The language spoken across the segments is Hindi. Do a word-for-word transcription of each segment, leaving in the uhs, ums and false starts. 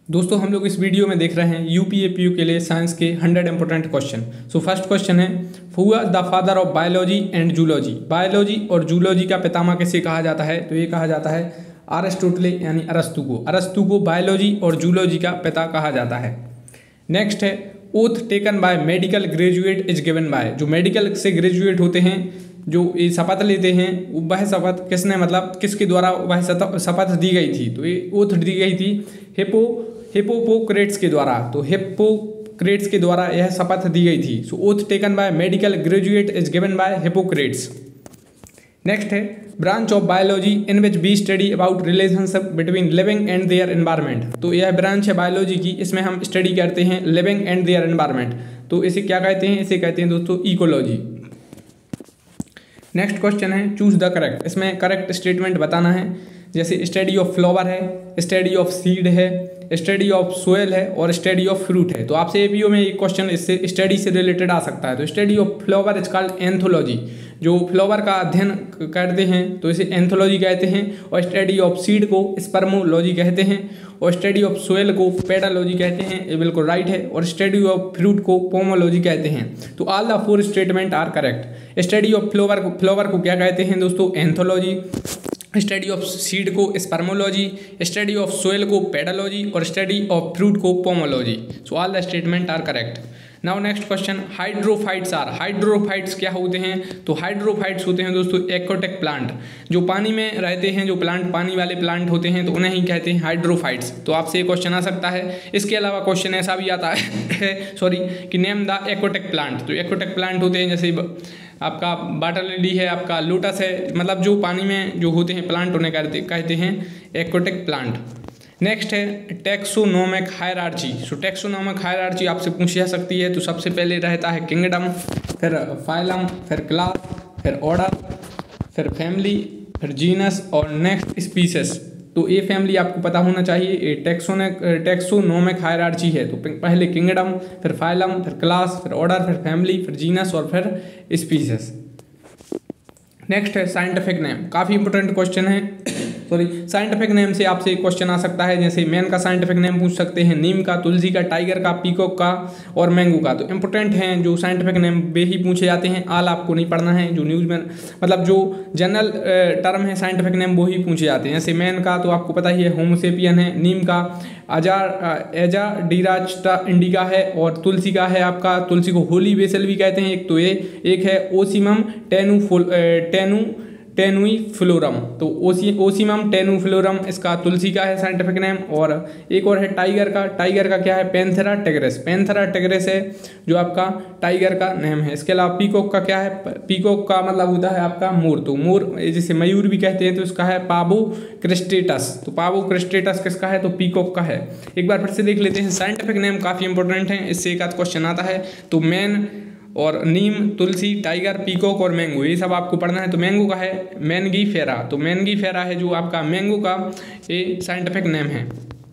दोस्तों हम लोग इस वीडियो में देख रहे हैं यूपी एपीयू के लिए साइंस के hundred important question. So first question है, who was the father of biology and zoology. Biology और जूलॉजी का पितामह किसे कहा जाता है? तो ये कहा जाता है अरिस्टोटले यानी अरस्तु को। अरस्तु को बायोलॉजी और जूलॉजी का पिता कहा जाता है। नेक्स्ट है, oath taken by medical graduate is given by. जो मेडिकल से ग्रेजुएट होते हैं, जो ये शपथ लेते हैं, वह शपथ किसने मतलब किसके द्वारा वह शपथ दी गई थी? तो ये ओथ दी गई थी हिपो हिप्पोक्रेट्स के द्वारा। तो हिप्पोक्रेट्स के द्वारा यह शपथ दी गई थी। So oath taken by medical graduate is given by Hippocrates. Next है, branch of biology in which we study about relationship between living and their environment. तो यह ब्रांच है बायोलॉजी की, इसमें हम स्टडी करते हैं लिविंग एंड देयर एनवायरनमेंट। तो इसे क्या कहते हैं? इसे कहते हैं दोस्तों इकोलॉजी। नेक्स्ट क्वेश्चन है, चूज द करेक्ट। इसमें करेक्ट स्टेटमेंट बताना है। जैसे स्टडी ऑफ फ्लावर है, स्टडी ऑफ सीड है, स्टडी ऑफ सोयल है और स्टडी ऑफ फ्रूट है। तो आपसे एपीओ में एक क्वेश्चन इससे स्टडी से रिलेटेड आ सकता है। तो study of flower is called anthology. जो फ्लावर का अध्ययन करते हैं तो इसे एंथोलॉजी कहते हैं। और स्टडी ऑफ सीड को स्पर्मोलॉजी कहते हैं। और स्टडी ऑफ सोयल को पेडालॉजी कहते हैं, ये बिल्कुल राइट है। और स्टडी ऑफ फ्रूट को पोमोलॉजी कहते हैं। तो all the four statement are correct. Study of flower को फ्लावर को क्या कहते हैं दोस्तों? एंथोलॉजी। स्टडी ऑफ सीड को स्पर्मोलॉजी, स्टडी ऑफ सोयल को पेडालॉजी और स्टडी ऑफ फ्रूट को pomology. So all the statement are correct. Now next question, hydrophytes are. Hydrophytes क्या होते हैं? तो हाइड्रोफाइट्स होते हैं दोस्तों एक्वाटिक प्लांट। जो पानी में रहते हैं, जो प्लांट पानी वाले प्लांट होते हैं, तो उन्हें ही कहते हैं हाइड्रोफाइट्स। तो आपसे एक क्वेश्चन आ सकता है। इसके अलावा क्वेश्चन ऐसा भी आता है सॉरी कि नेम द एक्वाटिक प्लांट। तो एक्वाटिक प्लांट होते हैं जैसे आपका वाटर लिली है, आपका लोटस है, मतलब जो पानी में जो होते हैं प्लांट उन्हें कहते कहते हैं एक्वाटिक प्लांट। नेक्स्ट है taxonomic hierarchy. So taxonomic hierarchy आपसे पूछी जा सकती है। तो सबसे पहले रहता है किंगडम, फिर फाइलम, फिर क्लास, फिर ऑर्डर, फिर फैमिली, फिर जीनस और नेक्स्ट स्पीसीज। तो ये फैमिली आपको पता होना चाहिए। ये टैक्सोनिक टैक्सोनोमिक हायरार्ची है। तो पहले किंगडम, फिर फाइलम, फिर क्लास, फिर ऑर्डर, फिर फैमिली, फिर जीनस और फिर स्पीसीज। नेक्स्ट है साइंटिफिक नेम। काफ़ी इंपॉर्टेंट क्वेश्चन है। सॉरी साइंटिफिक नेम से आपसे एक क्वेश्चन आ सकता है। जैसे मैन का साइंटिफिक नेम पूछ सकते हैं, नीम का, तुलसी का, टाइगर का, पीकॉक का और मैंगो का। तो इंपॉर्टेंट हैं जो साइंटिफिक नेम वे ही पूछे जाते हैं। आल आपको नहीं पढ़ना है। जो न्यूज़ में मतलब जो जनरल टर्म है साइंटिफिक नेम वो ही पूछे जाते हैं। जैसे मैन का तो आपको पता ही है होमोसेपियन है, नीम का अजार एजा डीरास्टा इंडिका है और तुलसी का है आपका, तुलसी को होली बेसल भी कहते हैं एक। तो ये एक है ओसिमम टेनु टेनु टेनुइफ्लोरम। तो ओसी ओसिमम टेनुफ्लोरम इसका तुलसी का है साइंटिफिक नेम। और एक और है टाइगर का। टाइगर का क्या है? Panthera tigris. पैंथेरा टिग्रिस है जो आपका टाइगर का नेम है। इसके अलावा पीकॉक का क्या है? पीकॉक का मतलब होता है आपका मोर। तो मोर जिसे मयूर भी कहते हैं तो इसका है पाबो क्रिस्टेटस। तो पाबो क्रिस्टेटस किसका है? तो पीकॉक का है। एक बार फिर से देख लेते हैं। साइंटिफिक नेम काफ़ी इंपॉर्टेंट है, इससे एक आध क्वेश्चन आता है। तो मैन और नीम, तुलसी, टाइगर, पीकॉक और मैंगो, ये सब आपको पढ़ना है। तो मैंगो का है मैनगी फेरा। तो मैनगी फेरा है जो आपका मैंगो का ये साइंटिफिक नेम है।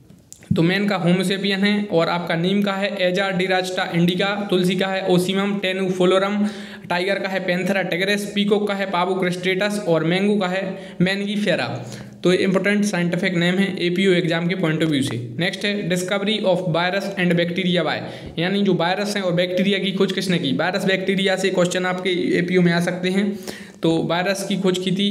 तो मैन का होमोसेपियन है और आपका नीम का है एजा डिरास्टा इंडिका, तुलसी का है ओसिमम टेनुफ्लोरम, टाइगर का है पैंथेरा टिग्रिस, पीकॉक का है पाबो क्रिस्टेटस और मैंगो का है मैनगी फेरा। तो ये इंपॉर्टेंट साइंटिफिक नेम है एपीयू एग्जाम के पॉइंट ऑफ व्यू से। नेक्स्ट है discovery of virus and bacteria by. यानी जो वायरस हैं और बैक्टीरिया की खोज किसने की? वायरस बैक्टीरिया से क्वेश्चन आपके एपीयू में आ सकते हैं। तो वायरस की खोज की थी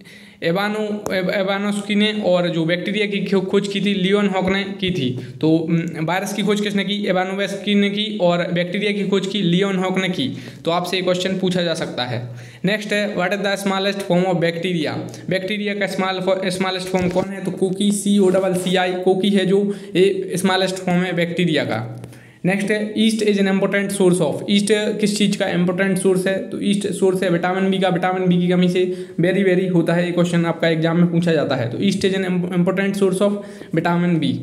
एवानो एवानोस्की ने और जो बैक्टीरिया की खोज की थी लियोन हॉक ने की थी। तो वायरस की खोज किसने की? एवानोवेस्की ने की और बैक्टीरिया की खोज की लियोन हॉक ने की। तो आपसे एक क्वेश्चन पूछा जा सकता है। नेक्स्ट है what is the smallest form of bacteria. Bacteria का स्मॉल स्मॉलेस्ट फॉर्म कौन है? तो कोकी, सी ओ डबल सी आई, कोकी है जो ये स्मॉलेस्ट फॉर्म है बैक्टीरिया का। नेक्स्ट है yeast is an important source of. Yeast किस चीज़ का इम्पोर्टेंट सोर्स है? तो ईस्ट सोर्स है विटामिन बी का। विटामिन बी की कमी से वेरी वेरी होता है। ये क्वेश्चन आपका एग्जाम में पूछा जाता है। तो yeast is an important source of vitamin B.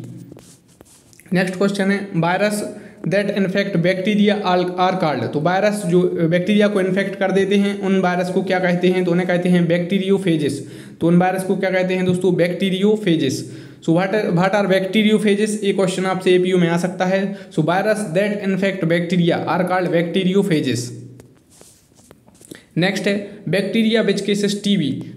Next question है virus that infect bacteria are called. तो वायरस जो बैक्टीरिया को इन्फेक्ट कर देते हैं उन वायरस को क्या कहते हैं? तो उन्हें कहते हैं बैक्टीरियोफेजेस। तो उन वायरस को क्या कहते हैं दोस्तों? Bacteriophages. So what what are bacteriophages? ये क्वेश्चन आपसे एपीयू में आ सकता है। So virus that infect bacteria are called bacteriophages. Next है बैक्टीरिया विच केसेस टीबी।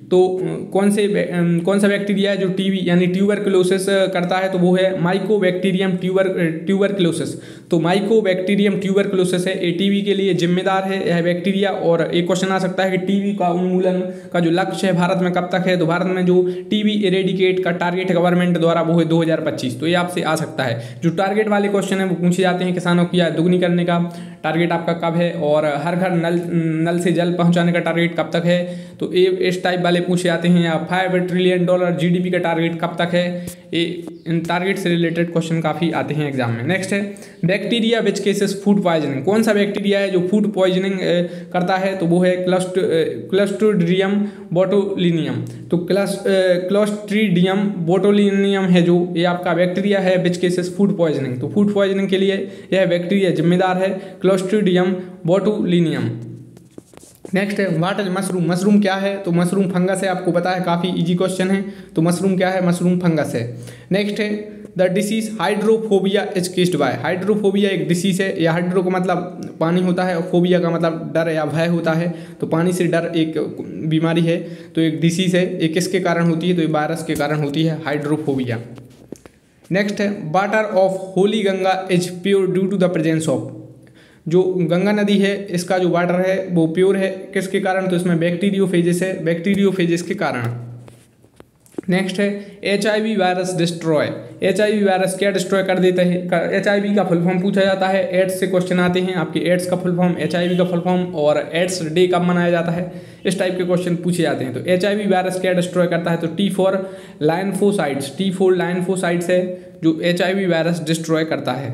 तो कौन से कौन सा बैक्टीरिया है जो टीबी यानी ट्यूबरकुलोसिस करता है, तो वो है माइकोबैक्टीरियम ट्यूबर ट्यूबरकुलोसिस। तो माइकोबैक्टीरियम ट्यूबरकुलोसिस है, ये टीबी के लिए जिम्मेदार है यह बैक्टीरिया। और एक क्वेश्चन आ सकता है कि टीबी का उन्मूलन का जो लक्ष्य है भारत में कब तक है, तो भारत में जो टीबी इरेडिकेट का टारगेट गवर्नमेंट द्वारा वो है दो हज़ार पच्चीस। तो ये आपसे आ सकता है। जो टारगेट वाले क्वेश्चन है वो पूछे जाते हैं, किसानों की आय दुगनी करने का टारगेट आपका कब है, और हर घर नल नल से जल पहुंचाने का टारगेट कब तक है, तो ये इस टाइप वाले पूछे जाते हैं। या फाइव ट्रिलियन डॉलर जीडीपी का टारगेट कब तक है, ये इन टारगेट से रिलेटेड क्वेश्चन काफ़ी आते हैं एग्जाम में। नेक्स्ट है bacteria which causes food poisoning. कौन सा बैक्टीरिया है जो फूड पॉइजनिंग करता है, तो वो है क्लस्ट क्लस्ट्रीडियम बोटुलिनियम। तो क्लस क्लस्ट्रीडियम बोटुलिनियम है जो ये आपका बैक्टीरिया है विच केसेस फूड पॉइजनिंग। तो फूड पॉइजनिंग के लिए यह बैक्टीरिया जिम्मेदार है, क्लस्ट्रीडियम बोटुलिनियम। नेक्स्ट है व्हाट इज मशरूम। मशरूम क्या है, तो मशरूम फंगस है, आपको पता है, काफ़ी इजी क्वेश्चन है। तो मशरूम क्या है, मशरूम फंगस है। नेक्स्ट है the disease hydrophobia is caused by. Hydrophobia एक डिसीज है, या हाइड्रो का मतलब पानी होता है और फोबिया का मतलब डर या भय होता है। तो पानी से डर एक बीमारी है, तो एक डिसीज है। ये किसके कारण होती है, तो ये वायरस के कारण होती है, हाइड्रोफोबिया। नेक्स्ट है water of holy Ganga is pure due to the presence of. जो गंगा नदी है इसका जो वाटर है वो प्योर है, किसके कारण, तो इसमें बैक्टीरियोफेजिस है, बैक्टीरियोफेजिस के कारण। नेक्स्ट है H I V virus destroy. H I V virus क्या डिस्ट्रॉय कर देता है, एच आई वी का फुल फॉर्म पूछा जाता है। एड्स से क्वेश्चन आते हैं आपके, एड्स का full form, H I V का फुल फॉर्म, और एड्स डे कब मनाया जाता है, इस टाइप के क्वेश्चन पूछे जाते हैं। तो एच आई वी वायरस क्या डिस्ट्रॉय करता है, तो T four lymphocytes, T four lymphocytes है जो H I V virus destroy करता है।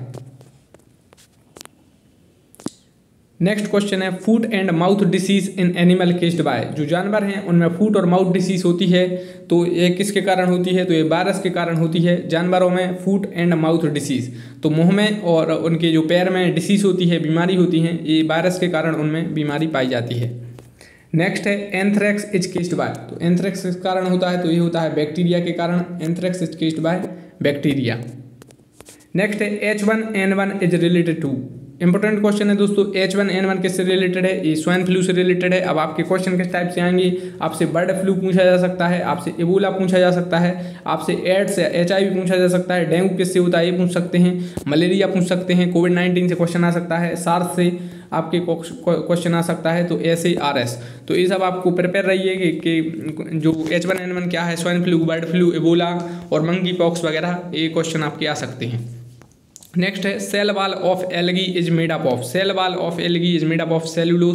नेक्स्ट क्वेश्चन है foot and mouth disease in animal caused by. जो जानवर हैं उनमें फूट और माउथ डिसीज होती है, तो ये किसके कारण होती है, तो ये वायरस के कारण होती है। जानवरों में फूट एंड माउथ डिसीज, तो मुंह में और उनके जो पैर में डिसीज होती है, बीमारी होती है, ये वायरस के कारण उनमें बीमारी पाई जाती है। नेक्स्ट है एंथ्रेक्स इज केस्ड बाय। तो एंथ्रेक्स किस कारण होता है, तो ये होता है बैक्टीरिया के कारण। Anthrax is caused by bacteria. Next है H one N one is related to. Important question है दोस्तों, एच वन एन वन किससे रिलेटेड है, ये स्वाइन फ्लू से रिलेटेड है। अब आपके क्वेश्चन किस टाइप से आएंगे, आपसे बर्ड फ्लू पूछा जा सकता है, आपसे इबोला पूछा जा सकता है, आपसे एड्स या एच आई वी पूछा जा सकता है, डेंगू किससे होता है ये पूछ सकते हैं, मलेरिया पूछ सकते हैं, कोविड नाइन्टीन से क्वेश्चन आ सकता है, सार्स से आपके क्वेश्चन आ सकता है, तो एस ए आर एस। तो ये सब आपको प्रिपेयर रहिए कि, कि जो एच वन एन वन क्या है, swine flu, bird flu, Ebola और मंकी पॉक्स वगैरह, ये क्वेश्चन आपके आ सकते हैं। नेक्स्ट है cell wall of algae is made up of. Cell wall of algae is made up of cellulose.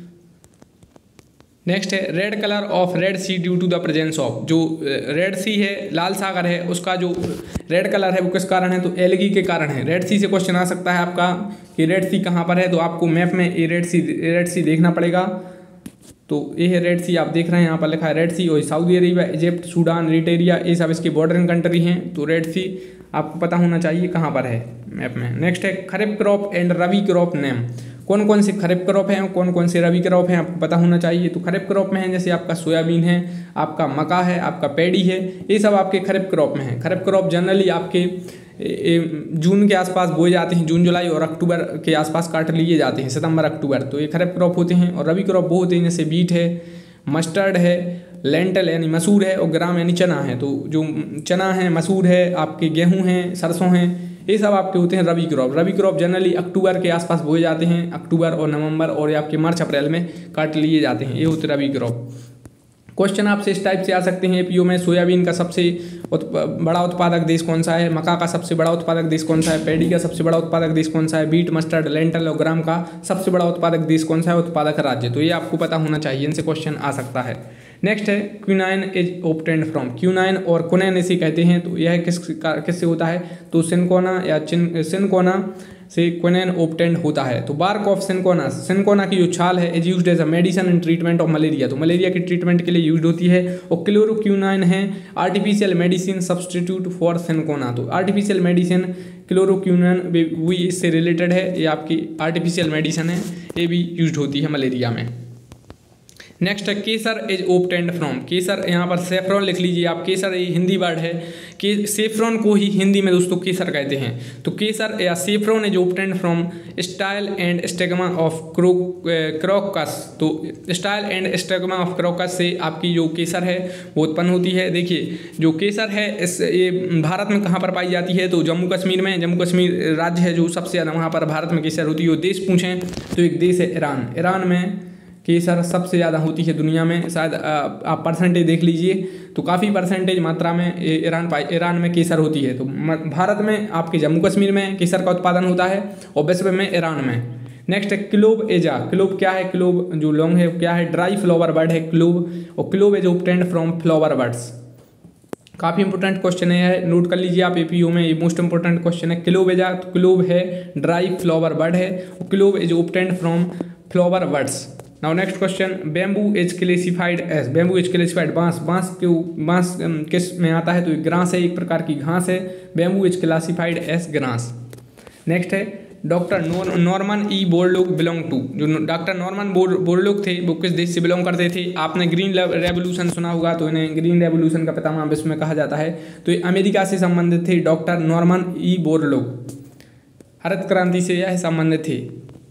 Next है red colour of red sea due to the presence of. जो रेड सी है, लाल सागर है, उसका जो रेड कलर है वो किस कारण है, तो एल्गी के कारण है। रेड सी से क्वेश्चन आ सकता है आपका कि रेड सी कहाँ पर है, तो आपको मैप में ये रेड सी रेड सी देखना पड़ेगा। तो ये है रेड सी, आप देख रहे हैं यहाँ पर लिखा है रेड सी, और Saudi Arabia, Egypt, Sudan, Eritrea, ये सब इसके बॉर्डरिंग कंट्री हैं। तो रेड सी आपको पता होना चाहिए कहाँ पर है मैप में। नेक्स्ट है kharif crop and rabi crop name. कौन कौन से खरीफ क्रॉप हैं, कौन कौन से रबी क्रॉप हैं, आपको पता होना चाहिए। तो खरीफ क्रॉप में है जैसे आपका सोयाबीन है, आपका मक्का है, आपका पैडी है, ये सब आपके खरीफ क्रॉप में है। खरीफ क्रॉप जनरली आपके जून के आसपास बोए जाते हैं, जून जुलाई और अक्टूबर के आसपास काट लिए जाते हैं, सितंबर अक्टूबर। तो ये खरीफ क्रॉप होते हैं। और रबी क्रॉप वो होते हैं जैसे बीट है, मस्टर्ड है, लेंटल यानी मसूर है, और ग्राम यानी चना है। तो जो चना है, मसूर है, आपके गेहूँ हैं, सरसों हैं, ये सब आपके होते हैं rabi crop. Rabi crop generally October के आसपास बोए जाते हैं, अक्टूबर और नवंबर और आपके मार्च अप्रैल में काट लिए जाते हैं, ये होते हैं रबी क्रॉप। क्वेश्चन आपसे इस टाइप से आ सकते हैं एपीओ में, सोयाबीन का सबसे बड़ा उत्पादक देश कौन सा है, मक्का का सबसे बड़ा उत्पादक देश कौन सा है, पैडी का सबसे बड़ा उत्पादक देश कौन सा है, बीट, मस्टर्ड, लेंटल और ग्राम का सबसे बड़ा उत्पादक देश कौन सा है, उत्पादक राज्य। तो ये आपको पता होना चाहिए, इनसे क्वेश्चन आ सकता है। नेक्स्ट है quinine is obtained from. Quinine और कुनैन इसे कहते हैं। तो यह किस किससे होता है, तो सिनकोना या चिन सिनकोना से क्विनाइन ऑब्टेन्ड होता है। तो बार्क ऑफ सिनकोना, सिनकोना की जो छाल है is used as a medicine in treatment of malaria. तो मलेरिया के ट्रीटमेंट के लिए यूज होती है। और क्लोरोक्विनाइन है artificial medicine substitute for cinchona. तो आर्टिफिशियल मेडिसिन क्लोरोक्विनाइन भी इससे रिलेटेड है, ये आपकी आर्टिफिशियल मेडिसिन है, ये भी यूज होती है मलेरिया में। नेक्स्ट है केसर इज ओब्टेन्ड फ्रॉम, केसर यहाँ पर सेफ्रॉन लिख लीजिए आप, केसर ये हिंदी वर्ड है कि सेफ्रॉन को ही हिंदी में दोस्तों केसर कहते हैं। तो केसर या saffron is obtained from style and stigma of cro crocus. तो style and stigma of crocus से आपकी जो केसर है वो उत्पन्न होती है। देखिए जो केसर है इस ये भारत में कहाँ पर पाई जाती है, तो जम्मू कश्मीर में, जम्मू कश्मीर राज्य है जो सबसे ज़्यादा वहाँ पर भारत में केसर होती है। वो देश पूछें तो एक देश है ईरान, ईरान में केसर सबसे ज़्यादा होती है दुनिया में। शायद आप परसेंटेज देख लीजिए तो काफ़ी परसेंटेज मात्रा में ईरान पाई ईरान में केसर होती है। तो भारत में आपके जम्मू कश्मीर में केसर का उत्पादन होता है और विश्व में ईरान में। नेक्स्ट है क्लोव एजा, क्लोव क्या है, क्लोव जो लॉन्ग है क्या है, ड्राई फ्लावर बर्ड है क्लोव, और clove is obtained from flower buds. काफ़ी इंपॉर्टेंट क्वेश्चन है, नोट कर लीजिए आप एपीओ में, ये मोस्ट इंपॉर्टेंट क्वेश्चन है। क्लोव एजा, तो क्लोव है ड्राई फ्लावर बर्ड है, और clove is obtained from flower buds. Now next question, bamboo is classified as, bamboo is classified, बांस, बांस क्यों बांस किस में आता है, तो एक ग्रास है, एक प्रकार की घास है। Bamboo is classified as grass. Next है doctor Norman E Borlaug belong to, जो डॉक्टर नॉर्मन बोरलॉग थे वो किस देश से बिलोंग करते थे। आपने ग्रीन रेवोल्यूशन सुना होगा, तो इन्हें ग्रीन रेवोल्यूशन का पितामह विश्व में कहा जाता है। तो ये अमेरिका से संबंधित थे, डॉक्टर नॉर्मन ई बोरलॉग हरित क्रांति से यह संबंधित थे।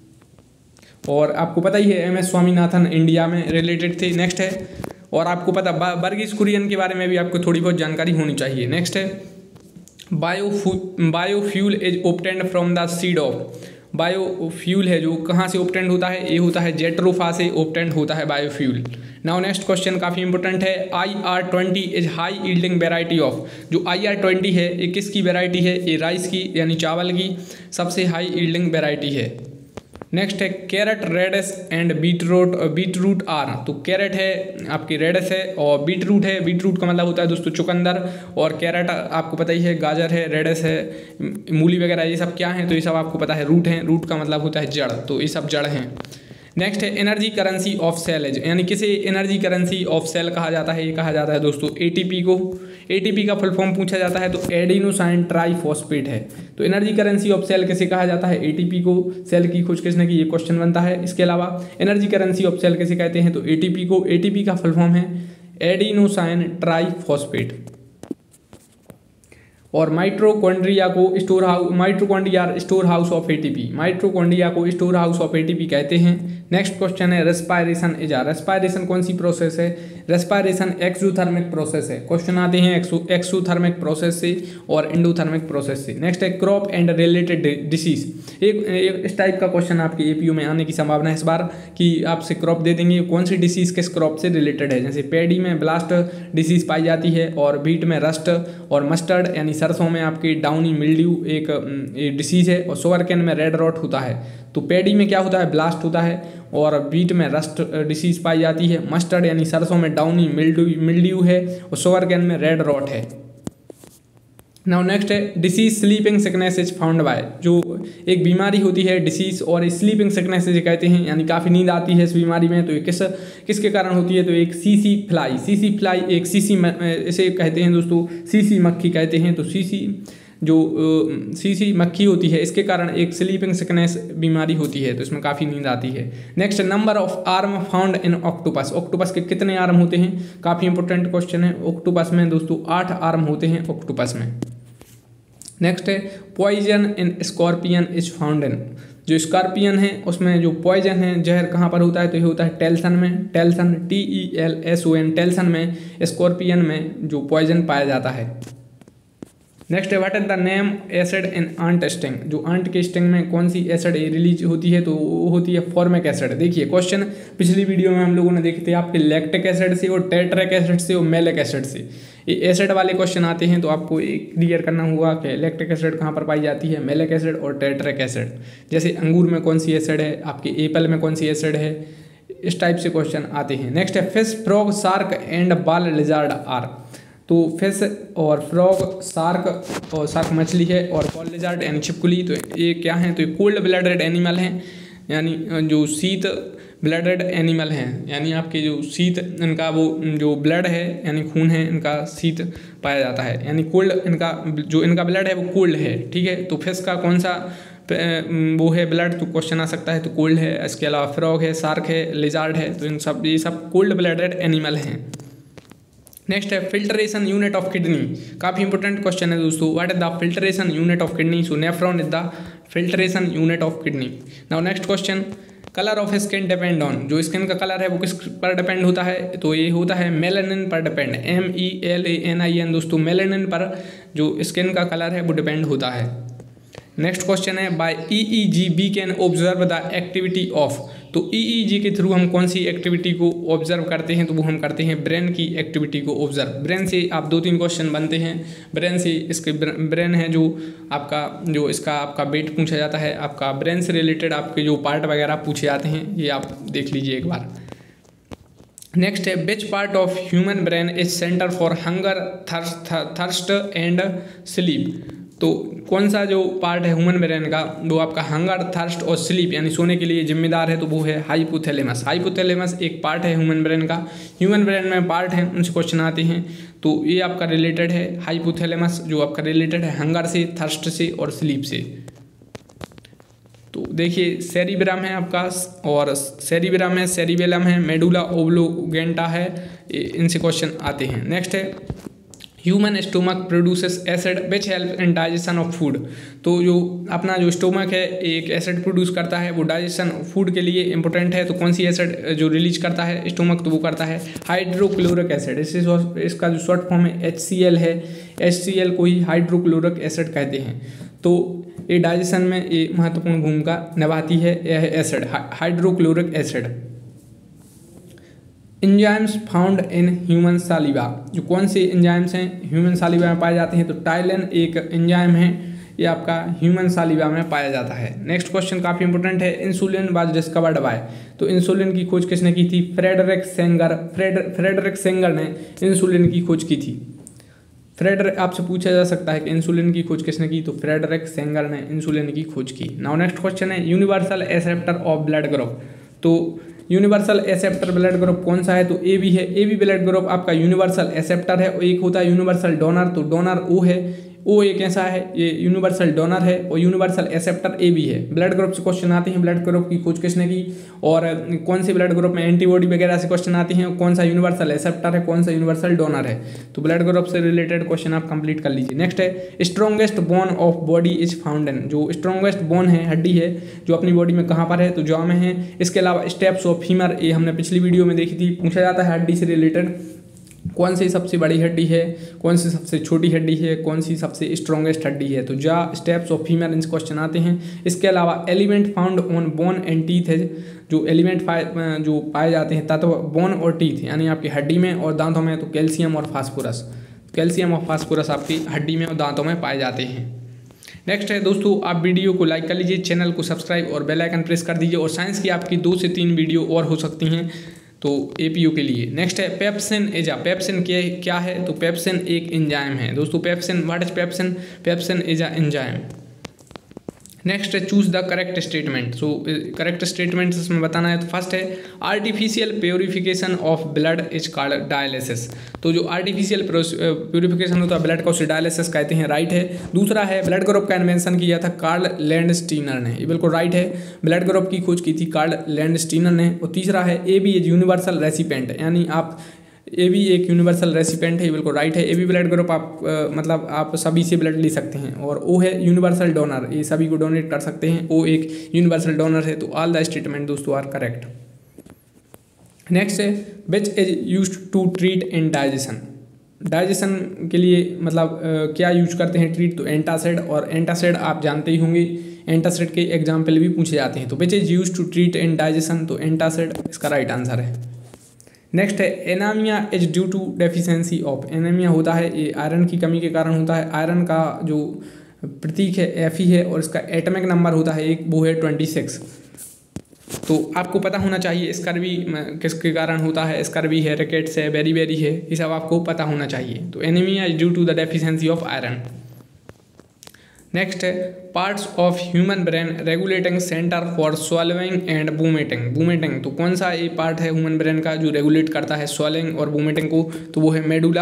और आपको पता ही है एम एस स्वामीनाथन इंडिया में रिलेटेड थे। नेक्स्ट है, और आपको पता वर्गीस कुरियन के बारे में भी आपको थोड़ी बहुत जानकारी होनी चाहिए। नेक्स्ट है bio biofuel is obtained from the seed of, biofuel है जो कहाँ से ओब्टेन्ड होता है, ये होता है जेट्रोफा से ओब्टेन्ड होता है बायोफ्यूल। नाउ नेक्स्ट क्वेश्चन काफ़ी इंपॉर्टेंट है, I R twenty is high yielding variety of, जो आई आर ट्वेंटी है ये किसकी वेराइटी है, ये राइस की यानी चावल की सबसे हाई यील्डिंग वेराइटी है। नेक्स्ट है carrot, radish and beetroot beetroot are, तो कैरेट है आपकी रेडिस है और बीटरूट है, बीटरूट का मतलब होता है दोस्तों चुकंदर, और कैरेट आपको पता ही है गाजर है, रेडिस है, मूली वगैरह ये सब क्या हैं, तो ये सब आपको पता है रूट हैं, रूट का मतलब होता है जड़, तो ये सब जड़ हैं। नेक्स्ट है energy currency of cell as, यानी किसे एनर्जी करेंसी ऑफ सेल कहा जाता है, ये कहा जाता है दोस्तों एटीपी को। एटीपी का फुल फॉर्म पूछा जाता है तो एडिनोसाइन ट्राइफॉस्फेट है। तो एनर्जी करेंसी ऑफ सेल किसे कहा जाता है, एटीपी को। सेल की खोज किसने की, ये क्वेश्चन बनता है। इसके अलावा एनर्जी करेंसी ऑफ सेल किसे कहते हैं, तो एटीपी को। एटीपी का फुल फॉर्म है एडिनोसाइन ट्राइफॉस्फेट। और माइट्रोकॉन्ड्रिया को storehouse, mitochondria storehouse of ATP, mitochondria को स्टोर हाउस ऑफ एटीपी कहते हैं। नेक्स्ट क्वेश्चन है रेस्पायरेशन इज आ, रेस्पायरेशन कौन सी प्रोसेस है, रेस्पायरेशन एक्सोथर्मिक प्रोसेस है। क्वेश्चन आते हैं एक्सो एक्सोथर्मिक प्रोसेस से और इंडोथर्मिक प्रोसेस से। नेक्स्ट है क्रॉप एंड रिलेटेड डिसीज, एक, एक इस टाइप का क्वेश्चन आपके एपीयू में आने की संभावना है इस बार, कि आपसे क्रॉप दे देंगे कौन सी डिसीज किस क्रॉप से रिलेटेड है। जैसे पैडी में ब्लास्ट डिसीज पाई जाती है, और बीट में रस्ट, और मस्टर्ड यानी सरसों में आपकी डाउनी मिल्ड्यू एक डिसीज है, और शुगर केन में रेड रॉट होता है। तो पैडी में क्या होता है, ब्लास्ट होता है, और बीट में रस्ट डिसीज पाई जाती है। मस्टर्ड यानी सरसों में डाउनी मिल्ड्यू मिल्ड्यू है, और शुगर केन में रेड रॉट है। नाउ नेक्स्ट है disease sleeping sickness is found by, जो एक बीमारी होती है डिसीज और स्लीपिंग सिकनेस जिसे कहते हैं, यानी काफ़ी नींद आती है इस बीमारी में। तो ये किस किसके कारण होती है, तो एक सीसी फ्लाई, सीसी फ्लाई एक सीसी इसे कहते हैं दोस्तों, सीसी मक्खी कहते हैं। तो सीसी जो सीसी मक्खी होती है इसके कारण एक स्लीपिंग सिकनेस बीमारी होती है, तो इसमें काफ़ी नींद आती है। Next number of arm found in octopus, octopus के कितने आर्म होते हैं, काफ़ी इंपॉर्टेंट क्वेश्चन है। ऑक्टोपस में दोस्तों आठ आर्म होते हैं ऑक्टोपस में। नेक्स्ट है poison in scorpion is found in, जो स्कॉर्पियन है उसमें जो पॉइजन है जहर कहाँ पर होता है, तो ये होता है टेल्सन में, telson T E L S O N, telson में स्कॉर्पियन में जो पॉइजन पाया जाता है। नेक्स्ट है what is the name acid in ant sting, जो आंट के स्टिंग में कौन सी एसिड रिलीज होती है, तो वो होती है फॉर्मिक एसिड। देखिए क्वेश्चन पिछली वीडियो में हम लोगों ने देखे थे आपके लैक्टिक एसिड से और टेट्रिक एसिड से और मेलिक एसिड से। ये एसिड वाले क्वेश्चन आते हैं तो आपको क्लियर करना होगा कि लैक्टिक एसिड कहाँ पर पाई जाती है, मेलिक एसिड और टेट्रिक एसिड। जैसे अंगूर में कौन सी एसिड है, आपके एप्पल में कौन सी एसिड है, इस टाइप से क्वेश्चन आते हैं। नेक्स्ट है fish, frog, shark and wall lizard are, तो फिश और फ्रॉग, शार्क और शार्क मछली है, और बॉल लिजार्ड यानी छिपकली, तो ये क्या हैं, तो ये कोल्ड ब्लडेड एनिमल हैं, यानी जो शीत ब्लडेड एनिमल हैं, यानी आपके जो शीत इनका वो जो ब्लड है यानी खून है इनका शीत पाया जाता है, यानी कोल्ड इनका जो इनका ब्लड है वो कोल्ड है। ठीक है, तो फिश का कौन सा वो है ब्लड, तो क्वेश्चन आ सकता है तो कोल्ड है। इसके अलावा फ्रॉग है, शार्क है, लिजार्ड है, तो इन सब ये सब कोल्ड ब्लडेड एनिमल हैं। नेक्स्ट है फिल्ट्रेशन यूनिट ऑफ किडनी, काफ़ी इंपॉर्टेंट क्वेश्चन है दोस्तों। What is the filtration unit of kidney? So nephron is the filtration unit of kidney. Now next question, colour of skin depend on, जो स्किन का कलर है वो किस पर डिपेंड होता है? तो ये होता है मेलानिन पर depend, M E L A N I N दोस्तों, मेलानिन पर जो स्किन का कलर है वो डिपेंड होता है। नेक्स्ट क्वेश्चन है, by E E G we can observe the activity of, तो ई ई जी के थ्रू हम कौन सी एक्टिविटी को ऑब्जर्व करते हैं? तो वो हम करते हैं ब्रेन की एक्टिविटी को ऑब्जर्व। ब्रेन से आप दो तीन क्वेश्चन बनते हैं, ब्रेन से, इसके ब्रेन है जो आपका, जो इसका आपका वेट पूछा जाता है, आपका ब्रेन से रिलेटेड आपके जो पार्ट वगैरह पूछे जाते हैं, ये आप देख लीजिए एक बार। नेक्स्ट है, which part of human brain is centre for hunger, thirst and sleep, तो कौन सा जो पार्ट है ह्यूमन ब्रेन का वो आपका हंगर, थर्स्ट और स्लीप यानी सोने के लिए जिम्मेदार है? तो वो है हाइपोथैलेमस। हाइपोथैलेमस एक पार्ट है ह्यूमन ब्रेन का। ह्यूमन ब्रेन में पार्ट हैं, उनसे क्वेश्चन आते हैं, तो ये आपका रिलेटेड है हाइपोथैलेमस, जो आपका रिलेटेड है हंगर से, थर्स्ट से और स्लीप से। तो देखिए सेरिब्रम है आपका, और सेरिब्रम है, सेरिबेलम है, मेडुला ओब्लोगेंटा है, इनसे क्वेश्चन आते हैं। नेक्स्ट है, human stomach produces acid which help in digestion of food, तो जो अपना जो स्टोमक है एक एसिड प्रोड्यूस करता है, वो डाइजेशन फूड के लिए इंपॉर्टेंट है। तो कौन सी एसिड जो रिलीज करता है स्टोमक? तो वो करता है हाइड्रोक्लोरिक एसिड। इस इसका जो शॉर्ट फॉर्म है एच सी एल है, एच सी एल को ही हाइड्रोक्लोरिक एसिड कहते हैं। तो ये डाइजेशन में ये महत्वपूर्ण भूमिका निभाती है, यह acid hydrochloric acid. Enzymes found in human saliva, जो कौन से एंजाइम्स हैं ह्यूमन सालिवा में पाए जाते हैं? तो टाइलिन एक एंजाइम है, ये आपका ह्यूमन सालिवा में पाया जाता है। नेक्स्ट क्वेश्चन काफ़ी इंपॉर्टेंट है, इंसुलिन वाज डिस्कवर्ड बाय, तो इंसुलिन की खोज किसने की थी? Frederick Sanger. Fred Frederick Sanger ने इंसुलिन की खोज की थी। फ्रेडरिक, आपसे पूछा जा सकता है कि इंसुलिन की खोज किसने की? तो फ्रेडरिक सेंगर ने इंसुलिन की खोज की। नाउ नेक्स्ट क्वेश्चन है, universal acceptor of blood group, तो यूनिवर्सल एक्सेप्टर ब्लड ग्रुप कौन सा है? तो ए बी है। ए बी ब्लड ग्रुप आपका यूनिवर्सल एक्सेप्टर है, और एक होता है यूनिवर्सल डोनर, तो डोनर ओ है, ओ एक ऐसा है, ये यूनिवर्सल डोनर है, और यूनिवर्सल एक्सेप्टर ए बी है। ब्लड ग्रुप से क्वेश्चन आते हैं, ब्लड ग्रुप की खोज किसने की, और कौन से ब्लड ग्रुप में एंटीबॉडी वगैरह से क्वेश्चन आते हैं, कौन सा यूनिवर्सल एक्सेप्टर है, कौन सा यूनिवर्सल डोनर है। तो ब्लड ग्रुप से रिलेटेड क्वेश्चन आप कंप्लीट कर लीजिए। नेक्स्ट है, strongest bone of body is found in, जो स्ट्रॉन्गेस्ट बोन है, हड्डी है, जो अपनी बॉडी में कहाँ पर है? तो जॉ में है। इसके अलावा स्टेप्स ऑफ फीमर, ये हमने पिछली वीडियो में देखी थी, पूछा जाता है हड्डी से रिलेटेड, कौन सी सबसे बड़ी हड्डी है, कौन सी सबसे छोटी हड्डी है, कौन सी सबसे स्ट्रॉन्गेस्ट हड्डी है? तो जा, स्टेप्स ऑफ फीमर, इनसे क्वेश्चन आते हैं। इसके अलावा element found on bone and teeth है, जो एलिमेंट जो पाए जाते हैं तत्व बोन और टीथ यानी आपकी हड्डी में और दांतों में, तो कैल्शियम और फास्फोरस, कैल्शियम और फास्फोरस आपकी हड्डी में और दांतों में पाए जाते हैं। नेक्स्ट है दोस्तों, आप वीडियो को लाइक कर लीजिए, चैनल को सब्सक्राइब और बेल आइकन प्रेस कर दीजिए, और साइंस की आपकी दो से तीन वीडियो और हो सकती हैं तो एपीयू के लिए। नेक्स्ट है पेप्सिन एजा, पेप्सिन के क्या है? तो पेप्सिन एक एंजाइम है दोस्तों। Pepsin, what is pepsin? Pepsin is a enzyme. Next है choose the correct statement, so correct statement इसमें बताना है। तो फर्स्ट है artificial purification of blood is called dialysis, तो जो आर्टिफिशियल प्योरिफिकेशन होता है ब्लड का उसे डायलिसिस कहते हैं, राइट है। दूसरा है ब्लड ग्रुप का इन्वेंशन किया था कार्ल लैंडस्टीनर ने, ये बिल्कुल राइट है, ब्लड ग्रुप की खोज की थी कार्ल लैंडस्टीनर ने। और तीसरा है A B is universal recipient, यानी आप ए बी एक यूनिवर्सल रेसिपेंट है, बिल्कुल राइट है। ए बी ब्लड ग्रुप आप आ, मतलब आप सभी से ब्लड ले सकते हैं। और ओ है यूनिवर्सल डोनर, ये सभी को डोनेट कर सकते हैं, ओ एक यूनिवर्सल डोनर है। तो ऑल द स्टेटमेंट दोस्तों आर करेक्ट। नेक्स्ट है which is used to treat indigestion, digestion के लिए मतलब आ, क्या यूज करते हैं ट्रीट? तो एंटासिड, और एंटासिड आप जानते ही होंगे, एंटासिड के एग्जाम्पल भी पूछे जाते हैं। तो which is use to treat indigestion, तो एंटासिड इसका राइट आंसर है। नेक्स्ट है anaemia is due to deficiency of, anaemia होता है ये आयरन की कमी के कारण होता है। आयरन का जो प्रतीक है एफ ही है, और इसका एटॉमिक नंबर होता है एक, वो है ट्वेंटी सिक्स। तो आपको पता होना चाहिए स्कर्वी किसके कारण होता है, स्कर्वी है, रिकेट्स है, बेरी बेरी है, ये सब आपको पता होना चाहिए। तो anaemia is due to the deficiency of iron. Next है parts of human brain regulating centre for swallowing and vomiting, vomiting तो कौन सा ये पार्ट है ह्यूमन ब्रेन का जो रेगुलेट करता है स्वॉलोइंग और वोमिटिंग को? तो वो है मेडुला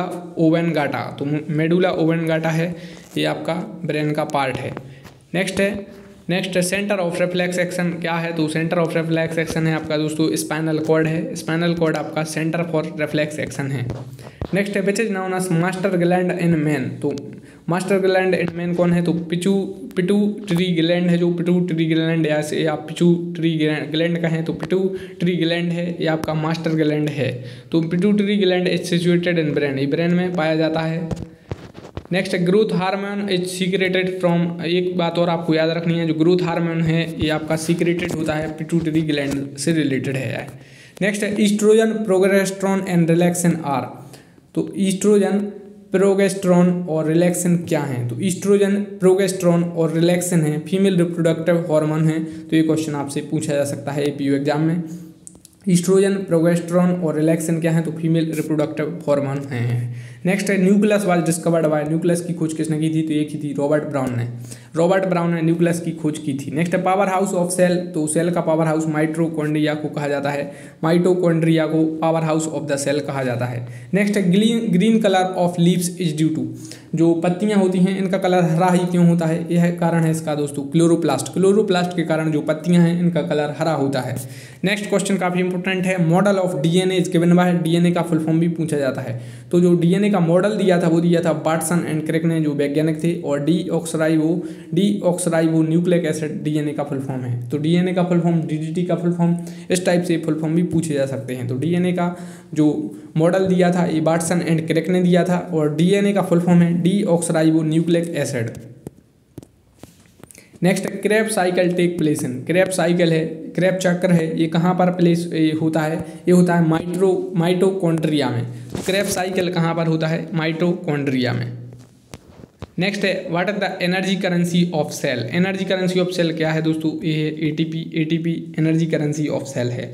ओब्लांगेटा, तो मेडुला ओब्लांगेटा है ये आपका ब्रेन का पार्ट है। नेक्स्ट है next centre of reflex action क्या है, तो सेंटर ऑफ रिफ्लेक्स एक्शन है आपका दोस्तों स्पाइनल कॉर्ड है, स्पाइनल कॉर्ड आपका सेंटर फॉर रिफ्लेक्स एक्शन है। नेक्स्ट है which is known as master gland in man, तो मास्टर ग्लैंड इन मैन कौन है, तो पिटू पिट्यूटरी ग्लैंड है, जो पिट्यूटरी ग्लैंड या से आप पिट्यूटरी ग्लैंड कहें तो पिट्यूटरी ग्लैंड है, ये आपका मास्टर ग्लैंड है। तो pituitary gland is situated in brain, ये ब्रेन में पाया जाता है। Next growth hormone is secreted from, एक बात और आपको याद रखनी है, जो ग्रोथ हार्मोन है ये आपका सीक्रेटेड होता है पिट्यूटरी ग्लैंड से रिलेटेड है। नेक्स्ट है oestrogen progesterone and relaxin are, तो ईस्ट्रोजन प्रोगेस्टेरोन और रिलैक्सिन क्या हैं, तो ईस्ट्रोजन प्रोगेस्टेरोन और रिलैक्सिन है फीमेल रिप्रोडक्टिव हार्मोन है। तो ये क्वेश्चन आपसे पूछा जा सकता है एपीयू एग्जाम में। ईस्ट्रोजन प्रोगेस्टेरोन और रिलैक्सिन क्या है, तो फीमेल रिप्रोडक्टिव हार्मोन हैं। नेक्स्ट है nucleus was discovered by, nucleus की खोज किसने की थी, तो ये की थी रॉबर्ट ब्राउन ने, रॉबर्ट ब्राउन ने न्यूक्लियस की खोज की थी। नेक्स्ट है पावर हाउस ऑफ सेल, तो सेल का पावर हाउस माइटोकॉन्ड्रिया को कहा जाता है, माइटोकॉन्ड्रिया को power house of the cell कहा जाता है। नेक्स्ट है green green colour of leaves is due to, जो पत्तियां होती हैं इनका कलर हरा ही क्यों होता है, यह कारण है इसका दोस्तों क्लोरोप्लास्ट, क्लोरोप्लास्ट के कारण जो पत्तियां हैं इनका कलर हरा होता है। नेक्स्ट क्वेश्चन काफी इंपॉर्टेंट है, model of DNA is given by, DNA का फुल फॉर्म भी पूछा जाता है। तो जो डीएनए का मॉडल दिया था वो दिया था वाटसन एंड क्रिक ने, जो वैज्ञानिक थे, और deoxyribo deoxyribo nucleic acid DNA का फुल फॉर्म है। तो डीएनए का फुल फॉर्म, डीडीटी का फुल फॉर्म, इस टाइप से फुल फॉर्म भी पूछे जा सकते हैं। तो डीएनए का जो मॉडल दिया था ये वाटसन एंड क्रिक ने दिया था, और डीएनए का फुल फॉर्म है deoxyribo nucleic acid. Next Kreb cycle take place in, Kreb cycle है, क्रेब चक्र है, ये कहाँ पर प्लेस होता है, ये होता है माइट्रो माइटोकॉन्ड्रिया में। क्रेब साइकिल कहाँ पर होता है, माइटोकॉन्ड्रिया में। नेक्स्ट है what is the energy currency of cell, energy currency of cell क्या है दोस्तों, ये है ATP, ATP energy currency of cell है।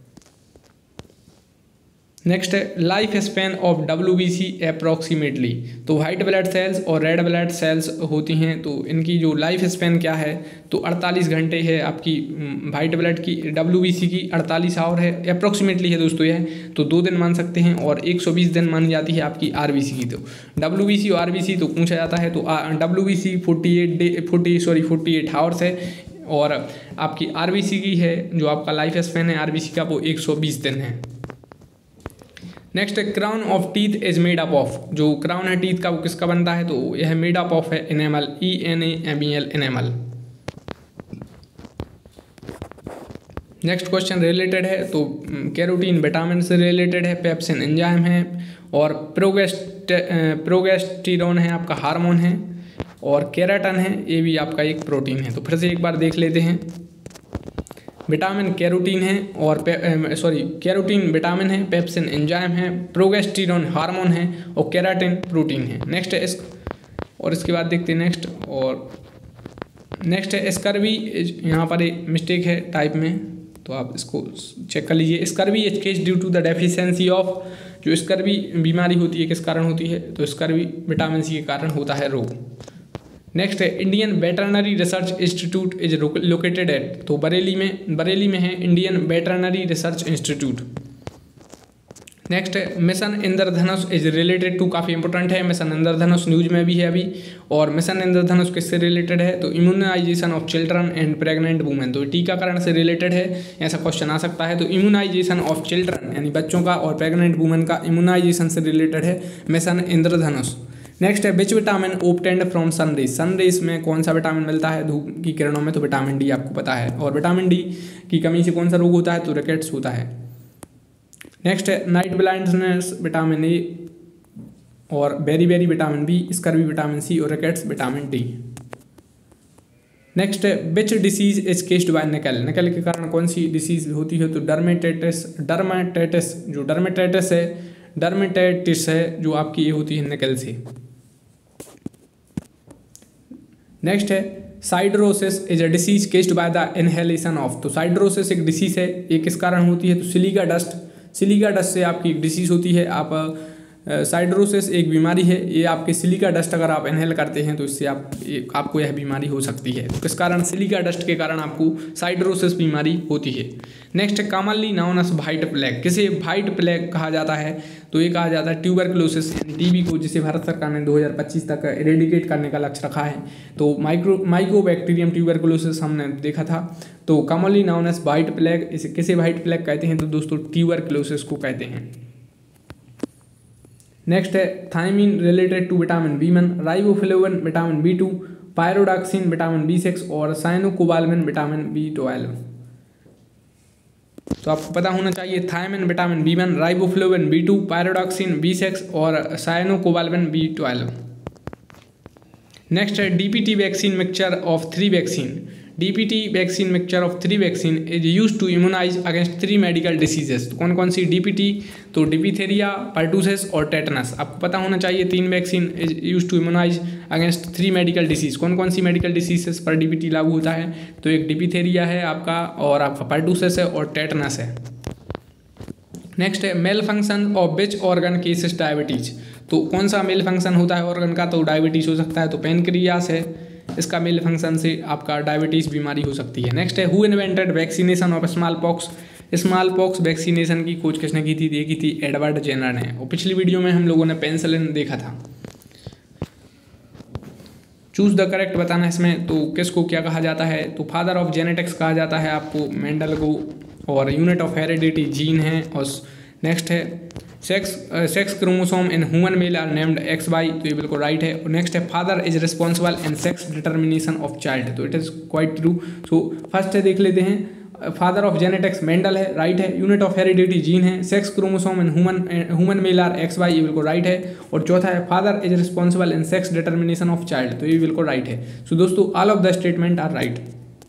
नेक्स्ट है life span of WBC approximately, तो वाइट ब्लड सेल्स और रेड ब्लड सेल्स होती हैं, तो इनकी जो लाइफ स्पैन क्या है, तो अड़तालीस घंटे है आपकी वाइट ब्लड की, डब्ल्यूबीसी की अड़तालीस आवर है, अप्रॉक्सीमेटली है दोस्तों यह, तो दो दिन मान सकते हैं, और एक सौ बीस दिन मानी जाती है आपकी आरबीसी की। तो डब्ल्यूबीसी और आरबीसी तो पूछा जाता है, तो WBC forty eight day forty sorry forty eight hours है, और आपकी आरबीसी की है जो आपका लाइफ स्पैन है आरबीसी का वो एक सौ बीस दिन है। Next crown of teeth is made up of, जो क्राउन है टीथ का वो किसका बनता है, तो यह मेड अप ऑफ है enamel, E N A M E L enamel. Next question related है, तो कैरोटीन विटामिन से रिलेटेड है, पेप्सिन एंजाइम है, और प्रोगेस्ट प्रोगेस्टेरोन है आपका हार्मोन है, और केराटिन है ये भी आपका एक प्रोटीन है। तो फिर से एक बार देख लेते हैं, विटामिन कैरोटीन है, और सॉरी कैरोटीन विटामिन है, पेप्सिन एंजाइम है, प्रोगेस्टेरोन हार्मोन है, और केराटिन प्रोटीन है। नेक्स्ट है इस और इसके बाद देखते हैं नेक्स्ट, और नेक्स्ट है स्कर्वी, यहाँ पर एक मिस्टेक है टाइप में, तो आप इसको चेक कर लीजिए। Scurvy is case due to the deficiency of, जो स्कर्वी बीमारी होती है किस कारण होती है, तो स्कर्वी विटामिन सी के कारण होता है रोग। नेक्स्ट है Indian veterinary research institute is located at, तो बरेली में बरेली में है Indian veterinary research institute. Next है mission Indradhanush is related to, काफ़ी इंपॉर्टेंट है, मिशन इंद्रधनुष न्यूज में भी है अभी, और मिशन इंद्रधनुष किससे रिलेटेड है, तो immunisation of children and pregnant women, तो टीकाकरण से रिलेटेड है, ऐसा क्वेश्चन आ सकता है। तो इम्यूनाइजेशन ऑफ चिल्ड्रन यानी बच्चों का और प्रेग्नेंट वुमेन का इम्यूनाइजेशन से रिलेटेड है मिशन इंद्रधनुष। नेक्स्ट है which vitamin obtained from sunrays, sunrays में कौन सा विटामिन मिलता है धूप की किरणों में, तो विटामिन डी आपको पता है, और विटामिन डी की कमी से कौन सा रोग होता है, तो रिकेट्स होता है। नेक्स्ट है नाइट ब्लाइंडनेस विटामिन ए, और beriberi vitamin B, scurvy vitamin C, और रिकेट्स विटामिन डी। नेक्स्ट है which disease is caused by nickel, nickel के कारण कौन सी डिसीज होती है, तो डर्मेटाइटिस, डर्मेटाइटिस जो डर्मेटाइटिस है डर्मेटाइटिस है जो आपकी ये होती है निकल से। नेक्स्ट है siderosis is a disease caused by the inhalation of, तो साइड्रोसिस एक डिसीज है, ये किस कारण होती है, तो सिलिका डस्ट, सिलिका डस्ट से आपकी एक डिसीज होती है, आप साइडरोसिस एक बीमारी है, ये आपके सिलिका डस्ट अगर आप इनहेल करते हैं तो इससे आप ये, आपको यह बीमारी हो सकती है। तो किस कारण? सिलिका डस्ट के कारण आपको साइडरोसिस बीमारी होती है। नेक्स्ट है commonly known as white plague. किसे व्हाइट प्लेग कहा जाता है? तो ये कहा जाता है ट्यूबरकुलोसिस यानी टीबी को, जिसे भारत सरकार ने दो हज़ार पच्चीस तक इरेडिकेट करने का लक्ष्य रखा है। तो माइक्रो माइकोबैक्टीरियम ट्यूबरकुलोसिस हमने देखा था। तो commonly known as white plague, इसे किसे व्हाइट प्लेग कहते हैं? तो दोस्तों ट्यूबरकुलोसिस को कहते हैं। नेक्स्ट है thiamine related to vitamin B one, riboflavin vitamin B two, pyridoxine vitamin B six और साइनोकोबाल्मिन विटामिन बी ट्वेल्व। तो आपको पता होना चाहिए thiamine vitamin B one, riboflavin B two, pyridoxine B six और साइनोकोबाल्मिन बी ट्वेल्व। नेक्स्ट है DPT vaccine mixture of three vaccine. DPT vaccine mixture of three vaccine is use to immunise against three medical diseases. तो कौन कौन सी डीपीटी? तो डिप्थीरिया, पर्टूसिस और टेटनस। आपको पता होना चाहिए तीन vaccine is use to immunise against three medical disease. कौन कौन सी मेडिकल डिसीजेस पर डीपीटी लागू होता है? तो एक डिप्थीरिया है आपका, और आपका पर्टूसिस है और टेटनस है। नेक्स्ट है malfunction of which organ causes diabetes. तो कौन सा मेल फंक्शन होता है ऑर्गन का? तो डायबिटीज हो सकता है। तो पेनक्रियास है, इसका मेल फंक्शन से आपका डायबिटीज बीमारी हो सकती है। नेक्स्ट है who invented vaccination of smallpox. Smallpox vaccination की खोज किसने की थी? ये की थी एडवर्ड जेनर ने। और पिछली वीडियो में हम लोगों ने पेनिसिलिन देखा था। चूज द करेक्ट बताना इसमें। तो किसको क्या कहा जाता है? तो फादर ऑफ जेनेटिक्स कहा जाता है आपको मेंडल को, और यूनिट ऑफ हेरिडिटी जीन है। और नेक्स्ट है sex sex chromosome in human male are named X Y. तो ये बिल्कुल राइट है। और नेक्स्ट है father is responsible in sex determination of child. तो it is quite true. So first है देख लेते हैं, फादर ऑफ जेनेटिक्स मेंडल है, राइट है। यूनिट ऑफ हेरिडिटी जीन है। Sex chromosome in human human male are X Y, ये बिल्कुल राइट है। और चौथा है father is responsible in sex determination of child. तो ये बिल्कुल राइट है। सो दोस्तों all of the statement are right.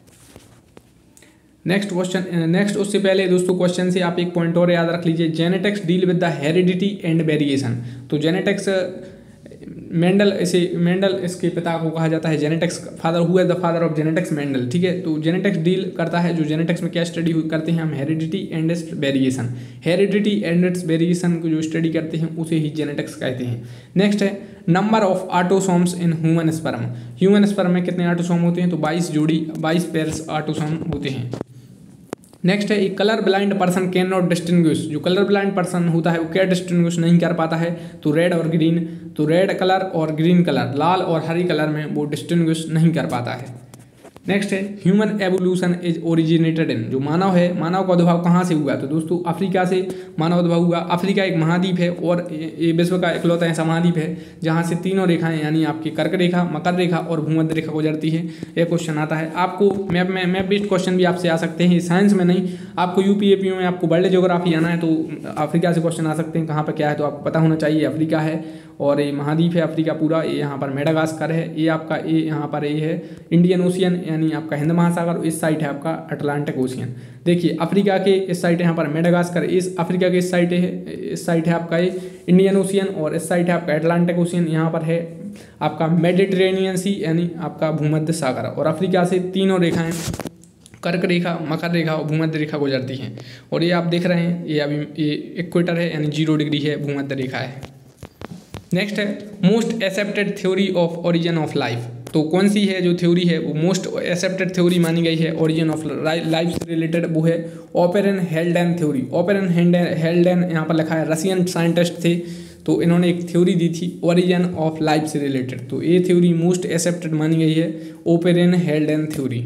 Next question, next उससे पहले दोस्तों क्वेश्चन से आप एक पॉइंट और याद रख लीजिए, genetics deal with the heredity and variation. तो जेनेटिक्स मेंडल, इसे मेंडल इसके पिता को कहा जाता है genetics father, who is the father of genetics Mendel. ठीक है, तो जेनेटिक्स डील करता है, जो जेनेटिक्स में क्या स्टडी करते हैं हम? Heredity and its variation. Heredity and its variation को जो स्टडी करते हैं उसे ही जेनेटिक्स कहते हैं। नेक्स्ट है number of autosomes in human sperm. Human sperm में कितने ऑटोसोम होते हैं? तो बाईस जोड़ी, बाईस पेयर्स ऑटोसोम होते हैं। नेक्स्ट है एक colour blind person can not distinguish. जो कलर ब्लाइंड पर्सन होता है वो क्या डिस्टिंग्विश नहीं कर पाता है? तो रेड और ग्रीन। तो रेड कलर और ग्रीन कलर, लाल और हरी कलर में वो डिस्टिंग्विश नहीं कर पाता है। नेक्स्ट है human evolution is originated in. जो मानव है, मानव का उद्भव कहाँ से हुआ? तो दोस्तों अफ्रीका से मानव उद्भव हुआ। अफ्रीका एक महाद्वीप है और ये विश्व का इकलौता ऐसा महाद्वीप है जहाँ से तीनों रेखाएं यानी आपकी कर्क रेखा, मकर रेखा और भूमध्य रेखा गुजरती है। यह क्वेश्चन आता है आपको मैप में, मैप बेस्ड क्वेश्चन भी आपसे आ सकते हैं, साइंस में नहीं। आपको यूपीएपीओ में आपको वर्ल्ड ज्योग्राफी आना है तो अफ्रीका से क्वेश्चन आ सकते हैं, कहाँ पर क्या है। तो आपको पता होना चाहिए अफ्रीका है और ये महाद्वीप है अफ्रीका पूरा। ये यहाँ पर मेडागास्कर है, ये आपका ये यहाँ पर ये है इंडियन ओशियन यानी आपका हिंद महासागर। इस साइड है आपका अटलांटिक ओशियन। देखिए अफ्रीका के इस साइड है यहाँ पर मेडागास्कर, इस अफ्रीका के इस साइड है, इस साइड है आपका ये इंडियन ओशियन और इस साइड है आपका अटलांटिक ओशियन। यहाँ पर है आपका मेडिटेरेनियन सी यानी आपका भूमध्य सागर। और अफ्रीका से तीनों रेखाएँ कर्क रेखा, मकर रेखा और भूमध्य रेखा गुजरती हैं। और ये आप देख रहे हैं ये अभी ये इक्वेटर है यानी जीरो डिग्री है, भूमध्य रेखा है। नेक्स्ट है most accepted theory of origin of life. तो कौन सी है जो थ्योरी है वो मोस्ट एक्सेप्टेड थ्योरी मानी गई है ओरिजिन ऑफ लाइफ से रिलेटेड? वो है Oparin Haldane theory. Oparin Haldane यहाँ पर लिखा है, रशियन साइंटिस्ट थे, तो इन्होंने एक थ्योरी दी थी ओरिजिन ऑफ लाइफ से रिलेटेड। तो ये थ्योरी मोस्ट एक्सेप्टेड मानी गई है, ओपेरन हेल्डेन थ्योरी।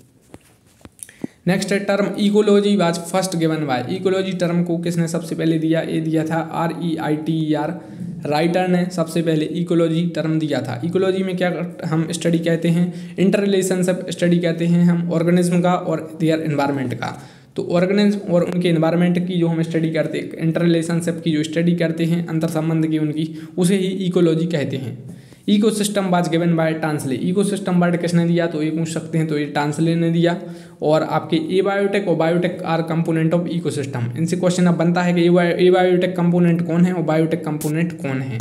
नेक्स्ट है term ecology was first given by. Ecology term को किसने सबसे पहले दिया? ये दिया था R E I T E R, Reiter ने सबसे पहले इकोलॉजी टर्म दिया था। इकोलॉजी में क्या हम स्टडी कहते हैं? इंटर रिलेशनशिप स्टडी कहते हैं हम ऑर्गेनिज्म का और देयर एनवायरनमेंट का। तो ऑर्गेनिज्म और उनके एनवायरनमेंट की जो हम स्टडी करते हैं, इंटर रिलेशनशिप की जो स्टडी करते हैं, अंतर संबंध की उनकी, उसे ही इकोलॉजी कहते हैं। Ecosystem was given by Tansley. Ecosystem word किसने दिया? तो ये पूछ सकते हैं, तो ये टांसले ने दिया। और आपके एबायोटिक और biotic are component of ecosystem. इनसे क्वेश्चन अब बनता है कि एबायोटिक कंपोनेंट कौन है और बायोटिक कंपोनेंट कौन है।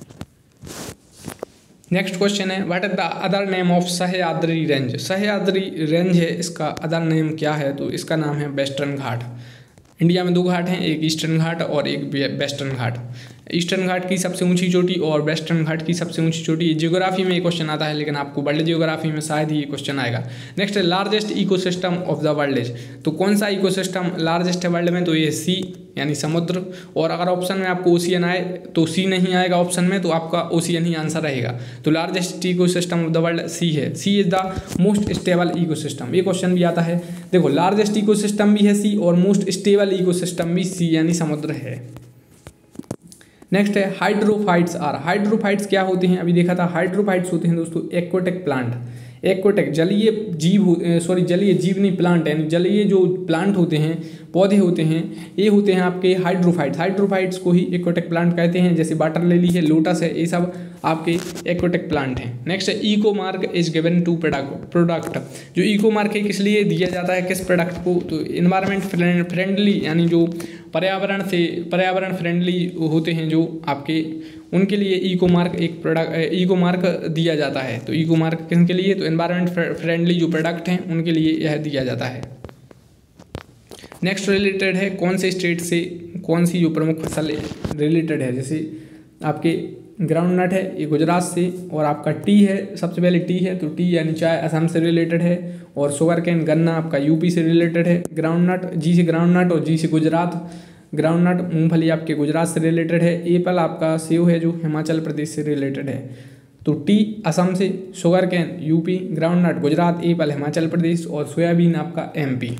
नेक्स्ट क्वेश्चन है what is the other name of Sahyadri range. Sahyadri range है, इसका अदर नेम क्या है? तो इसका नाम है वेस्टर्न घाट। इंडिया में दो घाट हैं, एक ईस्टर्न घाट और एक वेस्टर्न घाट। ईस्टर्न घाट की सबसे ऊंची चोटी और वेस्टर्न घाट की सबसे ऊंची चोटी। ज्योग्राफी में ये क्वेश्चन आता है, लेकिन आपको वर्ल्ड ज्योग्राफी में शायद ही ये क्वेश्चन आएगा। नेक्स्ट है largest ecosystem of the world is, तो कौन सा इकोसिस्टम लार्जेस्ट है वर्ल्ड में, तो ये सी यानी समुद्र। और अगर ऑप्शन में आपको ओशियन आए तो सी नहीं आएगा ऑप्शन में, तो आपका ओशियन ही आंसर रहेगा। तो largest ecosystem of the world sea है, sea is the most stable ecosystem. ये क्वेश्चन भी आता है, देखो लार्जेस्ट इकोसिस्टम भी है सी और मोस्ट स्टेबल इकोसिस्टम भी सी यानी समुद्र है। नेक्स्ट है हाइड्रोफाइट्स आर, हाइड्रोफाइट्स क्या होते हैं, अभी देखा था। हाइड्रोफाइट्स होते हैं दोस्तों एक्वाटिक प्लांट, एक्वाटिक जलीय जीव, सॉरी जलीय जीव नहीं प्लांट, यानी जलीय जो प्लांट होते हैं, पौधे होते हैं, ये होते हैं आपके हाइड्रोफाइट्स। हाइड्रोफाइट्स को ही एक्वाटिक प्लांट कहते हैं, जैसे वाटर लिली है, लोटस है, ये सब आपके एक्वाटिक प्लांट हैं। नेक्स्ट है eco mark is given to product, product जो इको मार्क है किस लिए दिया जाता है, किस प्रोडक्ट को, तो इन्वायरमेंट फ्रेंडली यानी जो पर्यावरण से पर्यावरण फ्रेंडली होते हैं जो आपके, उनके लिए इको मार्क एक प्रोडक्ट इको मार्क दिया जाता है। तो इको मार्क किसके लिए, तो एनवायरनमेंट फ्रेंडली जो प्रोडक्ट हैं उनके लिए यह दिया जाता है। नेक्स्ट रिलेटेड है कौन से स्टेट से कौन सी जो प्रमुख फसल रिलेटेड है, जैसे आपके ग्राउंड नट है ये गुजरात से, और आपका टी है, सबसे पहले टी है तो टी यानी चाय असम से रिलेटेड है, और शुगर कैन गन्ना आपका यूपी से रिलेटेड है। ग्राउंड नट जी से ग्राउंड नट और जी से गुजरात, ग्राउंड नट मूंगफली आपके गुजरात से रिलेटेड है। एप्पल आपका सेव है जो हिमाचल प्रदेश से रिलेटेड है। तो टी असम से, sugar cane UP, ground nut Gujarat, apple Himachal Pradesh और सोयाबीन आपका एमपी।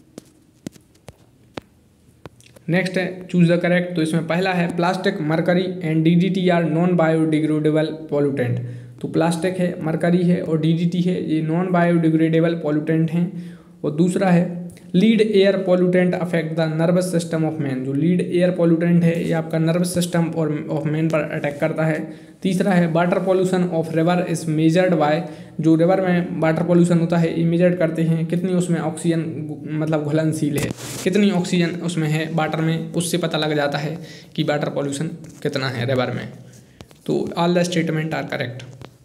नेक्स्ट है चूज द करेक्ट, तो इसमें पहला है plastic, mercury and DDT are non biodegradable pollutant. तो प्लास्टिक है, मरकरी है और डीडीटी है, ये नॉन बायोडिग्रेडेबल पॉल्यूटेंट हैं। और दूसरा है lead air pollutant affect the nervous system of man, जो लीड एयर पॉल्यूटेंट है ये आपका नर्वस सिस्टम और ऑफ मैन पर अटैक करता है। तीसरा है water pollution of river is measured by, जो रिवर में वाटर पॉल्यूशन होता है ये मेजर करते हैं कितनी उसमें ऑक्सीजन मतलब घुलनशील है, कितनी ऑक्सीजन उसमें है वाटर में, उससे पता लग जाता है कि वाटर पॉल्यूशन कितना है रिवर में। तो all the statement are correct.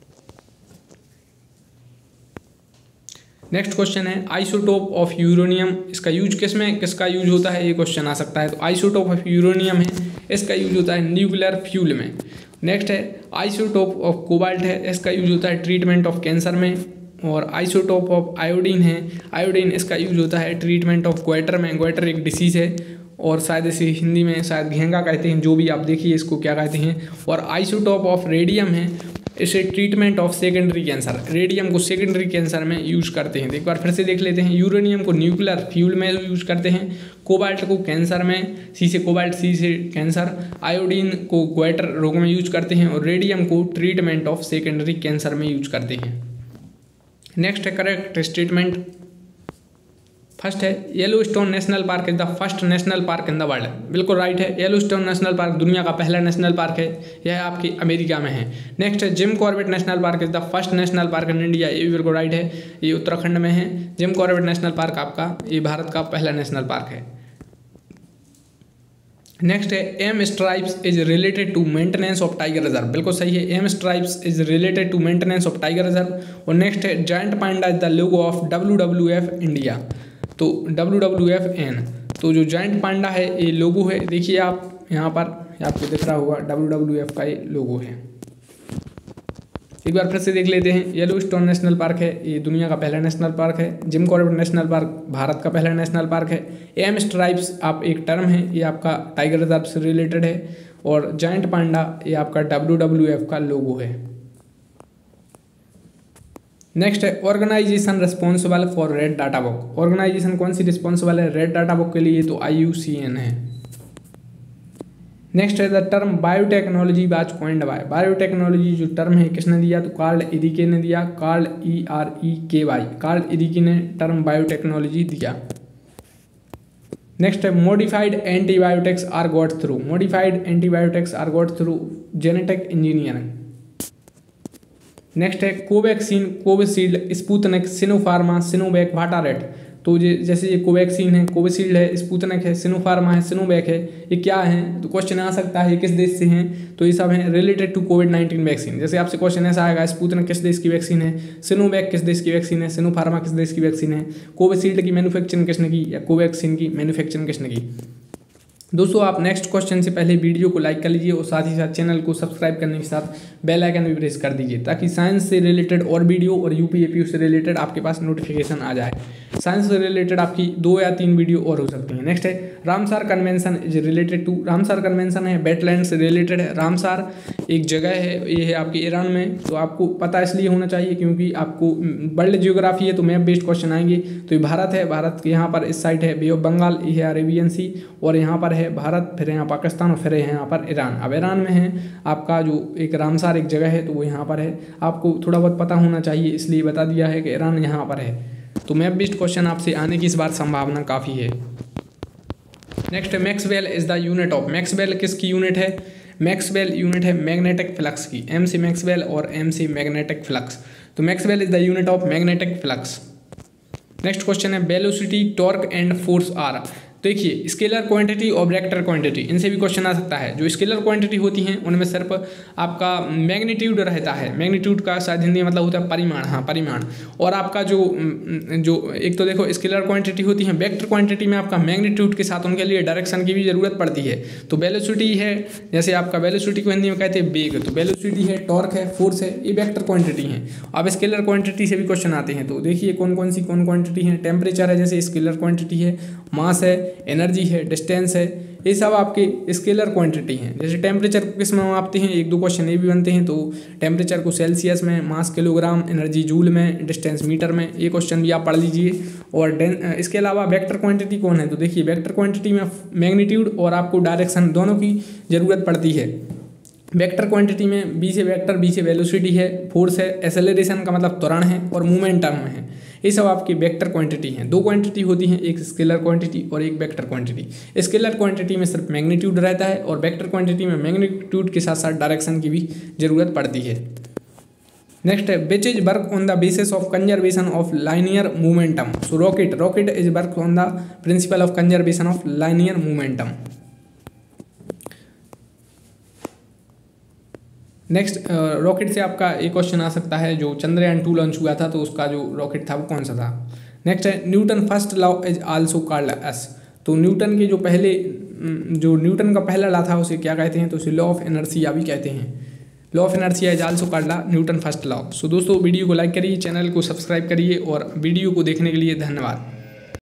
Next question है आइसोटोप ऑफ यूरेनियम, इसका यूज किस में किसका यूज होता है, ये क्वेश्चन आ सकता है। तो आइसोटोप ऑफ यूरेनियम है, इसका यूज होता है न्यूक्लियर फ्यूल में। नेक्स्ट है आइसोटोप ऑफ कोबाल्ट है, इसका यूज होता है ट्रीटमेंट ऑफ कैंसर में। और आइसोटोप ऑफ आयोडीन है, आयोडीन इसका यूज होता है ट्रीटमेंट ऑफ ग्वेटर में। ग्वेटर एक डिसीज़ है और शायद इसे हिंदी में शायद घेंगा कहते हैं, जो भी आप देखिए इसको क्या कहते हैं। और आइसोटोप ऑफ रेडियम है, इसे treatment of secondary cancer, radium को सेकेंडरी कैंसर में यूज करते हैं। तो एक बार फिर से देख लेते हैं, यूरेनियम को न्यूक्लियर फ्यूल में यूज करते हैं, कोबाल्ट को कैंसर में, सी से कोबाल्ट सी से कैंसर, आयोडीन को ग्वेटर रोग में यूज करते हैं और रेडियम को ट्रीटमेंट ऑफ सेकेंडरी कैंसर में यूज करते हैं। नेक्स्ट है करेक्ट स्टेटमेंट, फर्स्ट है Yellowstone national park is the first national park in the world, बिल्कुल राइट है। येलोस्टोन नेशनल पार्क दुनिया का पहला नेशनल पार्क है, यह आपकी अमेरिका में है। नेक्स्ट है Jim Corbett national park is the first national park in India, ये भी बिल्कुल राइट है, ये उत्तराखंड में है। जिम कॉर्बेट नेशनल पार्क आपका ये भारत का पहला नेशनल पार्क है। नेक्स्ट है M stripes is related to maintenance of tiger reserve, बिल्कुल सही है, M stripes is related to maintenance of tiger reserve. और नेक्स्ट है giant panda is the logo of W W F India, तो डब्ल्यू डब्ल्यू एफ एन, तो जो जायंट पांडा है ये लोगो है, देखिए आप यहाँ पर आपको दिख रहा होगा डब्ल्यू डब्ल्यू एफ का ये लोगो है। एक बार फिर से देख लेते हैं, येलोस्टोन नेशनल पार्क है ये दुनिया का पहला नेशनल पार्क है। Jim Corbett national park Bharat का पहला नेशनल पार्क है। एम स्ट्राइप्स आप एक टर्म है, ये आपका टाइगर रिजर्व से रिलेटेड है। और जायंट पांडा ये आपका डब्ल्यू डब्ल्यू एफ का लोगो है। नेक्स्ट है organisation responsible for red data book, organisation कौन सी रिस्पॉन्सिबल है रेड डाटा बुक के लिए, तो आई यू सी एन है। नेक्स्ट है the term biotechnology was coined by, biotechnology जो टर्म है किसने दिया, तो कार्ल इरिके ने दिया, कार्ल ई आर ई के वाई, कार्ल इरिके ने टर्म बायोटेक्नोलॉजी दिया। नेक्स्ट है modified antibiotics are got through, modified antibiotics are got through genetic engineering. Next है Covaxin, Covishield, Sputnik, Sinopharm, Sinovac, वाटारेट, तो ये जैसे ये कोवैक्सीन है, कोविशील्ड है, स्पुतनिक है, सिनोफार्मा है, सिनोवैक है, ये क्या है, तो क्वेश्चन आ सकता है किस देश से हैं, तो ये सब हैं related to covid nineteen vaccine. जैसे आपसे क्वेश्चन ऐसा आएगा स्पुतनिक किस देश की वैक्सीन है, सिनोवैक किस देश की वैक्सीन है, सिनोफार्मा किस देश की वैक्सीन है, कोविशील्ड की मैन्युफैक्चरिंग किसने की या कोवैक्सीन की मैन्युफैक्चरिंग किसने की। दोस्तों आप नेक्स्ट क्वेश्चन से पहले वीडियो को लाइक कर लीजिए और साथ ही साथ चैनल को सब्सक्राइब करने के साथ बेल आइकन भी प्रेस कर दीजिए ताकि साइंस से रिलेटेड और वीडियो और यूपीएपीयू से रिलेटेड आपके पास नोटिफिकेशन आ जाए। साइंस से रिलेटेड आपकी दो या तीन वीडियो और हो सकती हैं। नेक्स्ट है Ramsar convention is related to, Ramsar convention है वेटलैंड से रिलेटेड है। रामसार एक जगह है, ये है आपके ईरान में, तो आपको पता इसलिए होना चाहिए क्योंकि आपको वर्ल्ड जियोग्राफी है तो मैप बेस्ड क्वेश्चन आएंगे। तो ये भारत है, भारत के यहाँ पर इस साइड है बे ऑफ बंगाल, ये है अरेबियन सी, और यहाँ पर है भारत, फिर यहाँ पाकिस्तान और फिर है यहाँ पर ईरान। अब ईरान में है आपका जो एक रामसार एक जगह है तो वो यहाँ पर है, आपको थोड़ा बहुत पता होना चाहिए इसलिए बता दिया है कि ईरान यहाँ पर है। तो मैप बेस्ड क्वेश्चन आपसे आने की इस बार संभावना काफ़ी है। नेक्स्ट है Maxwell is the unit of, Maxwell किसकी यूनिट है? मैक्सवेल यूनिट है मैग्नेटिक फ्लक्स की, एम से मैक्सवेल और एम से मैग्नेटिक फ्लक्स। तो Maxwell is the unit of magnetic flux. Next question है velocity, torque and force are. देखिए स्केलर क्वांटिटी और वेक्टर क्वांटिटी, इनसे भी क्वेश्चन आ सकता है। जो स्केलर क्वांटिटी होती हैं उनमें सिर्फ आपका मैग्नीट्यूड रहता है, मैग्नीट्यूड का शायद हिंदी में मतलब होता है परिमाण, हाँ परिमाण। और आपका जो जो एक तो देखो स्केलर क्वांटिटी होती है, वेक्टर क्वांटिटी में आपका मैग्नीट्यूड के साथ उनके लिए डायरेक्शन की भी जरूरत पड़ती है। तो वेलोसिटी है, जैसे आपका वेलोसिटी को हिंदी में कहते हैं वेग, तो वेलोसिटी है, टॉर्क है, फोर्स है, ये वेक्टर क्वांटिटी है। अब स्केलर क्वांटिटी से भी क्वेश्चन आते हैं, तो देखिए कौन कौन सी कौन क्वांटिटी है। टेम्परेचर है जैसे स्केलर क्वांटिटी है, मास है, एनर्जी है, डिस्टेंस है, ये सब आपके स्केलर क्वांटिटी हैं। जैसे टेम्परेचर को किस में मापते हैं, एक दो क्वेश्चन ये भी बनते हैं। तो टेम्परेचर को सेल्सियस में, मास किलोग्राम, एनर्जी जूल में, डिस्टेंस मीटर में, ये क्वेश्चन भी आप पढ़ लीजिए। और इसके अलावा वेक्टर क्वांटिटी कौन है, तो देखिए वेक्टर क्वांटिटी में मैग्नीट्यूड और आपको डायरेक्शन दोनों की जरूरत पड़ती है। वेक्टर क्वांटिटी में बी से वेक्टर, बी से वेलोसिटी है, फोर्स है, एक्सेलरेशन का मतलब त्वरण है, और मोमेंटम है। ये सब आपकी वेक्टर क्वांटिटी हैं। दो क्वांटिटी होती हैं, एक स्केलर क्वांटिटी और एक वेक्टर क्वांटिटी। स्केलर क्वांटिटी में सिर्फ मैग्नीट्यूड रहता है और वेक्टर क्वांटिटी में मैग्नीट्यूड के साथ साथ डायरेक्शन की भी जरूरत पड़ती है। नेक्स्ट है which is work on the basis of conservation of linear momentum. So rocket, rocket is work on the principle of conservation of linear momentum. Next rocket से आपका एक क्वेश्चन आ सकता है, जो चंद्रयान टू लॉन्च हुआ था तो उसका जो रॉकेट था वो कौन सा था। नेक्स्ट है Newton first law is also called as. तो न्यूटन के जो पहले जो न्यूटन का पहला लॉ था उसे क्या कहते हैं, तो उसे लॉ ऑफ इनर्शिया भी कहते हैं। Law of inertia is also called Newton first law. So दोस्तों वीडियो को लाइक करिए, चैनल को सब्सक्राइब करिए और वीडियो को देखने के लिए धन्यवाद।